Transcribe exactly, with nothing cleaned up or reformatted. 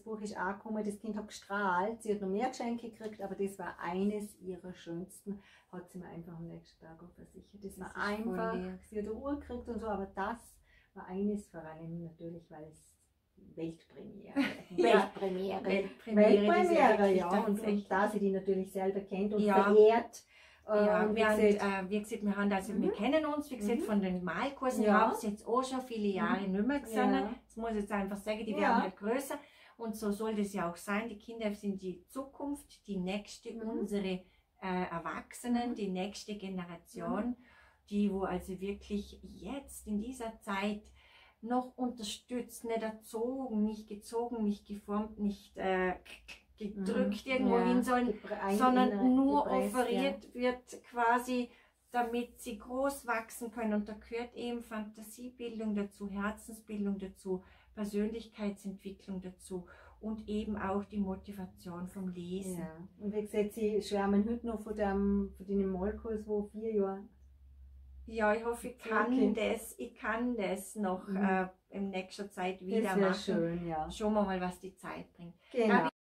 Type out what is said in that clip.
Buch ist angekommen, das Kind hat gestrahlt, sie hat noch mehr Geschenke gekriegt, aber das war eines ihrer schönsten, hat sie mir einfach am nächsten Tag auch versichert. Das, das war einfach, sie hat eine Uhr gekriegt und so, aber das war eines vor allem natürlich, weil es Weltpremiere. Weltpremiere. Weltpremiere, Weltpremiere ja. Und, und da sie die natürlich selber kennt und ja. verehrt. Ja, und wir, haben, äh, wie gesagt, wir, haben also, mhm. wir kennen uns, wie gesagt, mhm. von den Malkursen, ja. haben es jetzt auch schon viele Jahre mhm. nicht mehr gesehen. Ja. Das muss ich jetzt einfach sagen, die ja. werden halt größer. Und so soll das ja auch sein. Die Kinder sind die Zukunft, die nächste, mhm. unsere äh, Erwachsenen, mhm. die nächste Generation, mhm. die wo also wirklich jetzt in dieser Zeit noch unterstützt, nicht erzogen, nicht gezogen, nicht geformt, nicht äh, gedrückt mhm. irgendwo ja. hin sollen, sondern nur gepresst, offeriert ja. wird quasi, damit sie groß wachsen können. Und da gehört eben Fantasiebildung dazu, Herzensbildung dazu, Persönlichkeitsentwicklung dazu und eben auch die Motivation vom Lesen. Ja. Und wie gesagt, Sie schwärmen heute noch von dem, von dem Malkurs, wo vier Jahre. Ja, ich hoffe, ich kann okay. das, ich kann das noch mhm. äh, in nächster Zeit wieder das machen. Schön, ja. Schauen wir mal, was die Zeit bringt. Genau.